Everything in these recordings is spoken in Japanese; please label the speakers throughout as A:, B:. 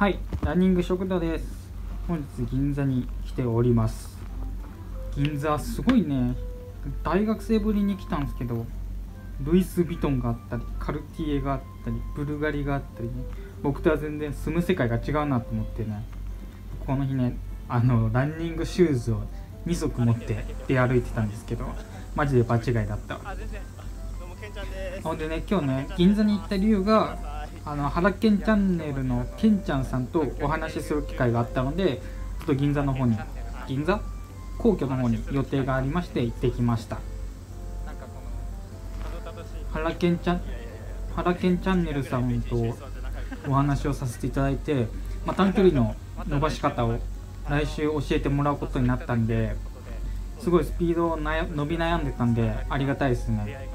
A: はい、ランニング食堂です。本日銀座に来ております。銀座すごいね、大学生ぶりに来たんですけど、ルイス・ヴィトンがあったり、カルティエがあったり、ブルガリがあったりね、僕とは全然住む世界が違うなと思ってね、この日ね、ランニングシューズを2足持って出歩いてたんですけど、マジで場違いだった。ほんでね、今日ね、銀座に行った理由が、原ケンチャンネルのケンちゃんさんとお話しする機会があったので、ちょっと銀座の方に、皇居の方に予定がありまして行ってきました。原ケンチャンネルさんとお話をさせていただいて、短距離の伸ばし方を来週教えてもらうことになったんで、すごいスピードを伸び悩んでたんでありがたいですね。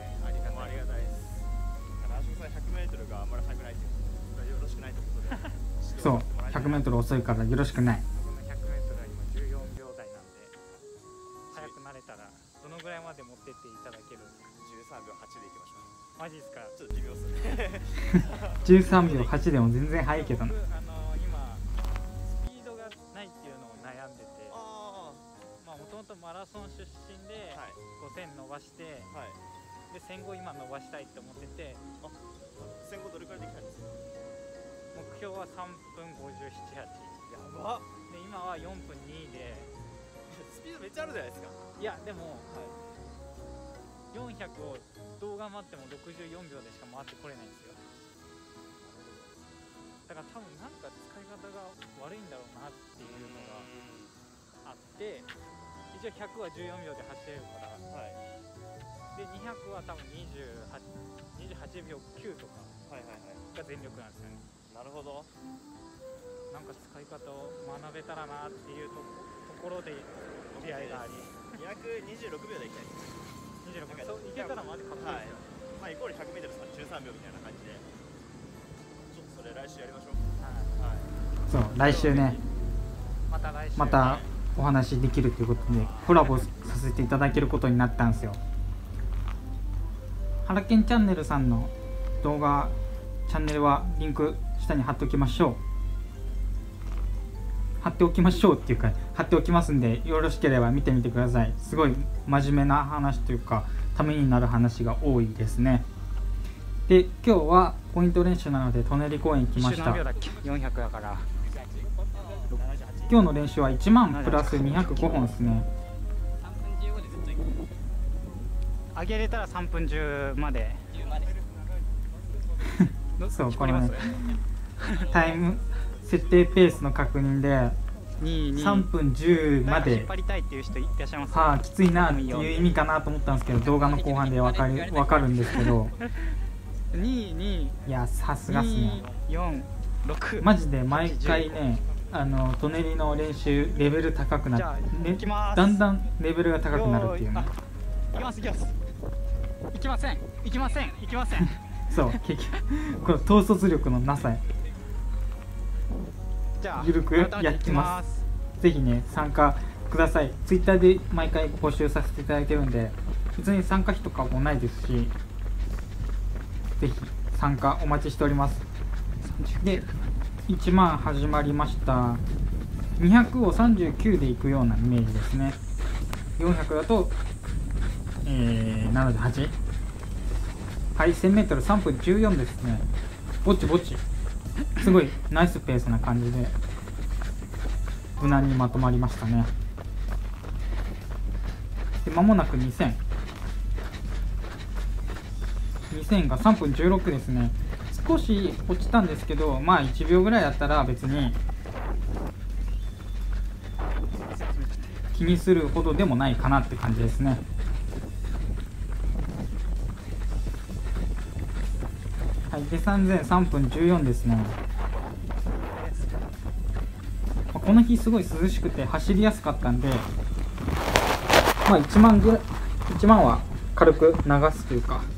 A: そう、100m 遅いからよろしくない。
B: 100m今14秒台なんで、速くなれたらどのぐらいまで持ってっていただける？13秒8でいきましょう。マジですか？ちょっと微妙っすね。
A: 13秒8でも全然速いけどな。
B: 今スピードがないっていうのを悩んでて、もともとマラソン出身で5000伸ばして、で1500今伸ばしたいって思ってて、1500どれくらいできたんですか？目標は3分57、8。やばっ。で今は4分2でスピードめっちゃあるじゃないですか。いやでも、400をどう頑張っても64秒でしか回ってこれないんですよ。だから多分なんか使い方が悪いんだろうなっていうのがあって、一応100は14秒で走れるから、で200は多分28秒9とかが全力なんですよね。なるほど。なんか使い方を学べたらなっていうところで出会いがあり、226秒でいきたいです。26秒そういけたらマジかっこいいですよ。イコール 100m 13秒みたいな感じで、ちょっとそれ来週やりましょう。
A: そう、来週ね、またお話できるということでコラボさせていただけることになったんですよ。原ケンチャンネルさんの動画チャンネルはリンク下に貼っておきましょう。貼っておきましょうっていうか貼っておきますんで、よろしければ見てみてください。すごい真面目な話というかためになる話が多いですね。で、今日はポイント練習なので舎人公園行きました。
B: 400だから
A: 今日の練習は1万プラス205本ですね。
B: 上げれたら3分10まで
A: そう、このねタイム設定ペースの確認で3分10まできついなっていう意味かなと思ったんですけど、動画の後半で分かるんですけどいや、さすがっすね。マジで毎回ね、舎人の練習レベル高くなって、だんだんレベルが高くなるっていうね。
B: いきません
A: そう、結局この統率力のなさゆるくやってます。ぜひね、参加ください。ツイッターで毎回募集させていただいてるんで、別に参加費とかもないですし、ぜひ参加お待ちしております。で、1万始まりました。200を39でいくようなイメージですね。400だと、78。はい、1000m 3分14ですね。ぼちぼちすごいナイスペースな感じで無難にまとまりましたね。で、間もなく2000が3分16ですね。少し落ちたんですけど、1秒ぐらいだったら別に気にするほどでもないかなって感じですね。はい、で3000、3分14ですね。この日すごい涼しくて走りやすかったんで、1万は軽く流すというか、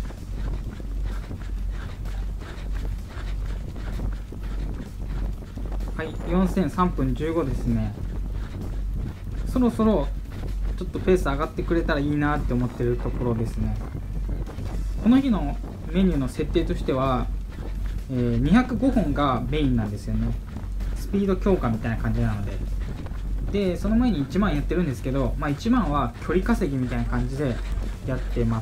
A: はい、4000、3分15ですね。そろそろちょっとペース上がってくれたらいいなって思ってるところですね。この日のメニューの設定としては 205本がメインなんですよね。スピード強化みたいな感じなので。でその前に1万やってるんですけど、1万は距離稼ぎみたいな感じでやってます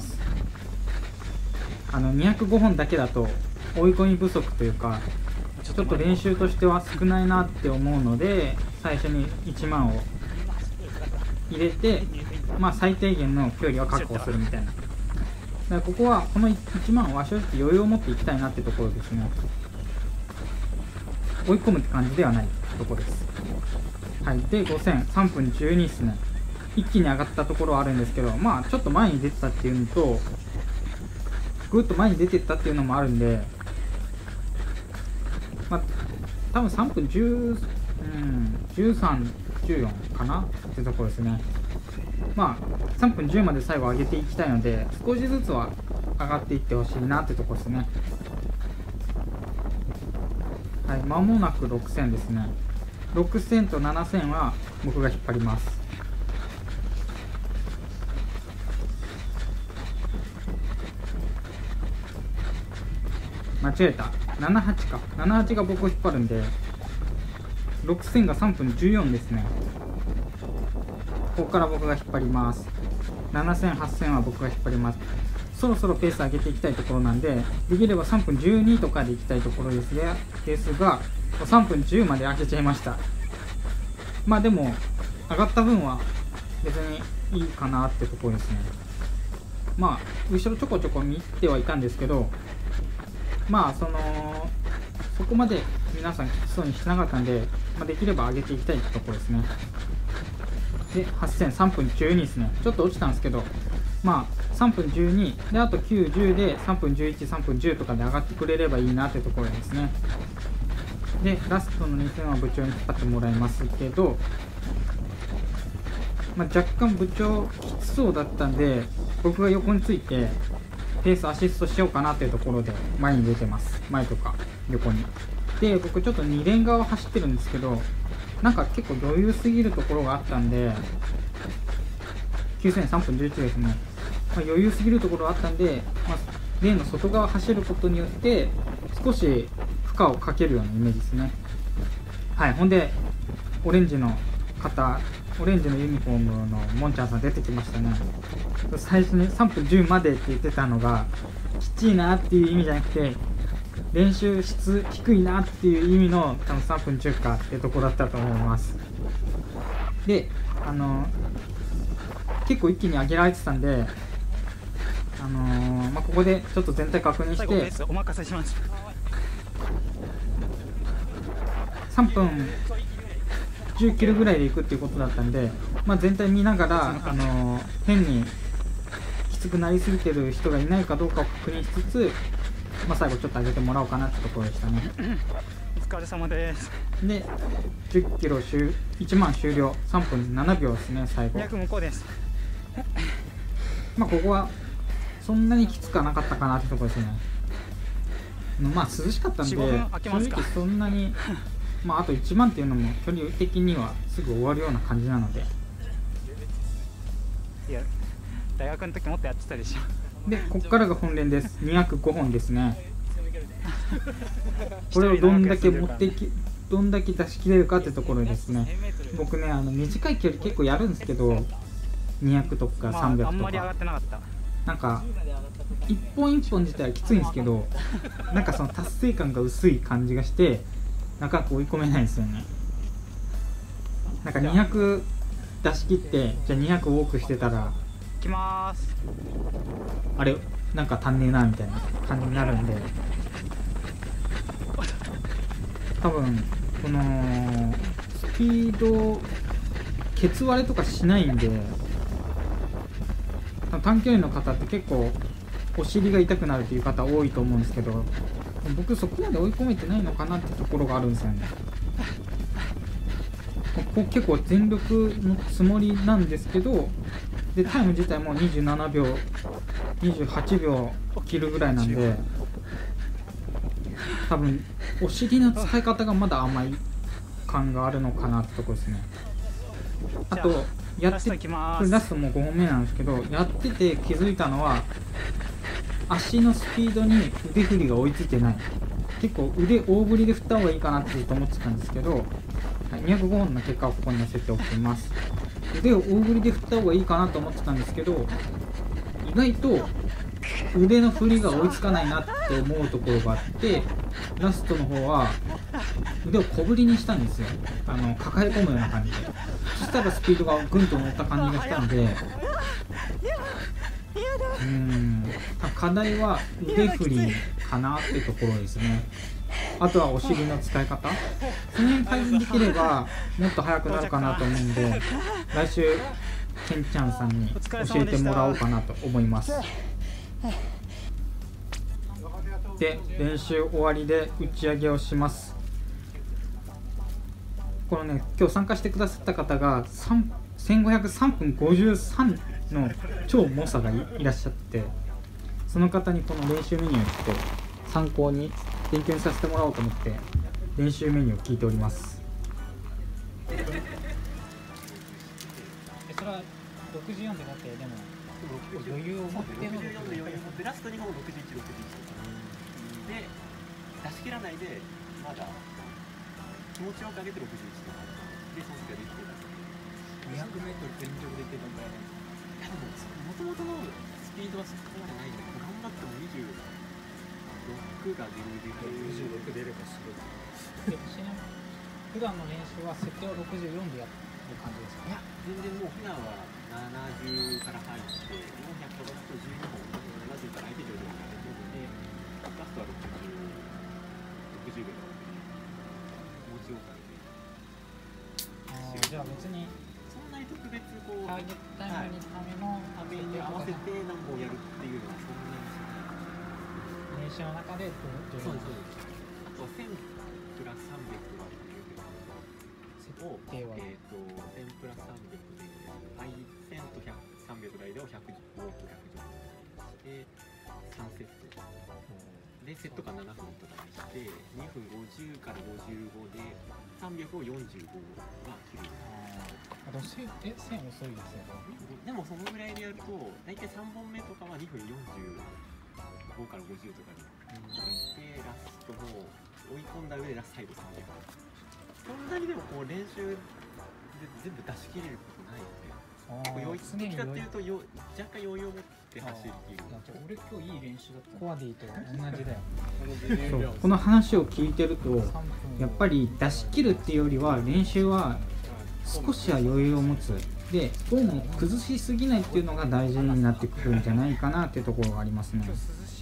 A: 。205本だけだと追い込み不足というか、ちょっと練習としては少ないなって思うので、最初に1万を入れて、最低限の距離を確保するみたいな。だからここはこの1万は正直余裕を持っていきたいなってところですね。追い込むって感じではないところです。はい、で5000、3分12ですね。一気に上がったところはあるんですけど、ちょっと前に出てたっていうのと、ぐっと前に出てったっていうのもあるんで、多分3分10、13、14かなってところですね。3分10まで最後上げていきたいので、少しずつは上がっていってほしいなってところですね。はい、間もなく6000ですね。6000と7000は僕が引っ張ります。間違えた、78か、78が僕を引っ張るんで、6000が3分14ですね。ここから僕が引っ張ります。7000、8000は僕が引っ張ります。そろそろペース上げていきたいところなんで、できれば3分12とかでいきたいところですが、3分10まで上げちゃいました。でも上がった分は別にいいかなってところですね。後ろちょこちょこ見てはいたんですけど、そこまで皆さんきつそうにしてなかったんで、できれば上げていきたいってところですね。で8000、3分12ですね。ちょっと落ちたんですけど、3分12で、あと9、10で3分11、3分10とかで上がってくれればいいなってところですね。でラストの2000は部長に引っ張ってもらいますけど、若干部長きつそうだったんで、僕が横についてペースアシストしようかなっていうところで前に出てます。前とか横に。で僕ちょっと2連側走ってるんですけど、結構余裕すぎるところがあったんで、9000、3分11ですね。余裕すぎるところがあったんで、レーンの外側走ることによって少し負荷をかけるようなイメージですね。はい、ほんでオレンジのユニフォームのモンちゃんさん出てきましたね。最初に3分10までって言ってたのがきついなっていう意味じゃなくて、練習質低いなっていう意味の多分3分10かっていうところだったと思います。で結構一気に上げられてたんで、ここでちょっと全体確認して
B: お任せします。
A: 3分10キロぐらいでいくっていうことだったんで、全体見ながら変にきつくなりすぎてる人がいないかどうかを確認しつつ、最後ちょっと上げてもらおうかなってところでしたね。
B: お疲れ様です。
A: で10キロ1万終了、3分7秒ですね。最後
B: 200向こうです。
A: ここはそんなにきつくはなかったかなってところですね。涼しかったんで正直そんなにあと1万っていうのも距離的にはすぐ終わるような感じなので。
B: いや大学の時もっとやってたでしょ。
A: でここからが本連です。205本ですね。これをどんだけ出し切れるかってところですね。僕ね短い距離結構やるんですけど、200とか300とか、
B: あんまり上がってなかった。
A: 一本一本自体はきついんですけど、その達成感が薄い感じがしてなかなか追い込めないんですよね。200出し切ってじゃあ200多くしてたら
B: いきまーす。
A: あれ足んねえなみたいな感じになるんで、多分このスピードケツ割れとかしないんで、短距離の方って結構お尻が痛くなるという方多いと思うんですけど、僕そこまで追い込めてないのかなってところがあるんですよね。結構全力のつもりなんですけど、でタイム自体も27秒28秒切るぐらいなんで、多分お尻の使い方がまだ甘い感があるのかなってところですね。あとラストもう5本目なんですけど、やってて気づいたのは足のスピードに腕振りが追いついてないっ結構腕大振りで振った方がいいかなってずっと思ってたんですけど、はい、205本の結果をここに載せておきます。腕を大振りで振った方がいいかなと思ってたんですけど、意外と腕の振りが追いつかないなって思うところがあって、ラストの方は腕を小振りにしたんですよ。抱え込むような感じで。そしたらスピードがぐんと乗った感じがしたので、課題は腕振りかなってところですね。あとはお尻の使い方、その辺改善できればもっと速くなるかなと思うんで、来週ケンちゃんさんに教えてもらおうかなと思います。で、練習終わりで打ち上げをします。このね、今日参加してくださった方が1503分53の超猛者が いらっしゃって、その方にこの練習メニューって参考に勉強にさせてもらおうと思って練習メニューを聞いております。
B: それは64でだってでも余裕を持っての
C: 64で余裕を持ってラスト2本61、61で出し切らないでまだ気持ちよく上げて61とかでその時はできてた。200m 全力でいけたんだよね。いやでももともとのスピードはそこまでないんだけど、頑張っても26が出る26出ればすごい。
B: 普段の練習は設定を64でやる感じですか？
C: いや全然もう普段は70から入って400飛ばすと12本70から相手上手になるので、ラストは60秒の気持ちよく上げて。
B: じゃあ別に
C: そんなに特別こう
B: ターゲットタイムにための
C: ために合わせて何本やるっていうのはそんなにしない。
B: 練習の中で
C: そうです。あと1000プラス300は設定は1000プラス300で1000と300の間を100往復110して3セットでセットが7分とかにして2分50から55で300を45が切る。
B: 線遅いですよね。
C: でもそのぐらいでやると大体3本目とかは2分45から50とかにでラストも追い込んだ上でラスト最後300。そんなにでもこう練習で全部出し切れることないので、どっちかっていうと若干余裕を持って走るっていう。
B: 俺今日いい練習だった。コアディと同じだよ。
A: そう、この話を聞いてるとやっぱり出し切るっていうよりは練習は少しは余裕を持つで、フォームを崩しすぎないっていうのが大事になってくるんじゃないかなっていうところがありますね。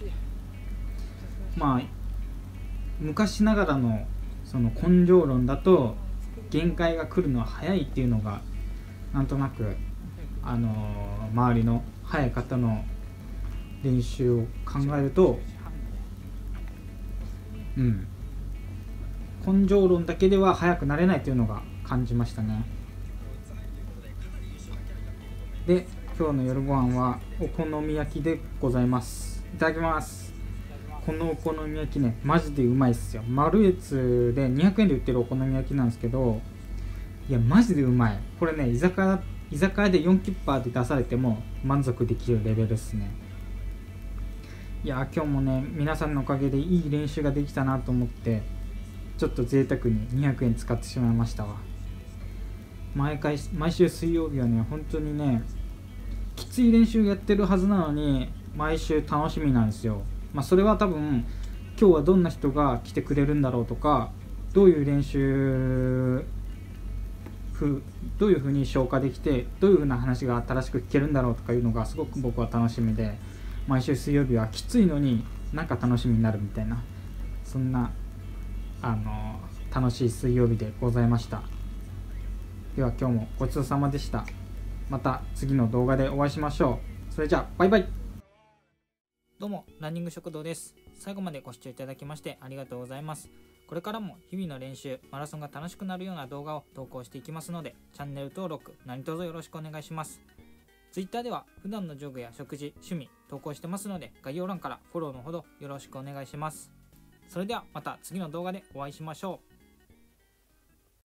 A: まあ昔ながらのその根性論だと限界が来るのは早いっていうのがなんとなく周りの速い方の練習を考えると、根性論だけでは速くなれないというのが感じましたね。で、今日の夜ご飯はお好み焼きでございます。いただきます。このお好み焼きね、マジでうまいっすよ。マルエツで200円で売ってるお好み焼きなんですけど、いやマジでうまい。これね、居酒屋で4キッパーで出されても満足できるレベルですね。いや今日もね、皆さんのおかげでいい練習ができたなと思ってちょっと贅沢に200円使ってしまいましたわ。毎週水曜日はね、本当にねきつい練習やってるはずなのに毎週楽しみなんですよ。それは多分今日はどんな人が来てくれるんだろうとか、どういう練習どういう風に消化できて、どういう風な話が新しく聞けるんだろうとかいうのがすごく僕は楽しみで、毎週水曜日はきついのになんか楽しみになるみたいな、そんな楽しい水曜日でございました。では今日もごちそうさまでした。また次の動画でお会いしましょう。それじゃあバイバイ。どうもランニング食堂です。最後までご視聴いただきましてありがとうございます。これからも日々の練習、マラソンが楽しくなるような動画を投稿していきますので、チャンネル登録何卒よろしくお願いします。Twitter では普段のジョグや食事、趣味投稿してますので、概要欄からフォローのほどよろしくお願いします。それではまた次の動画でお会いしましょう。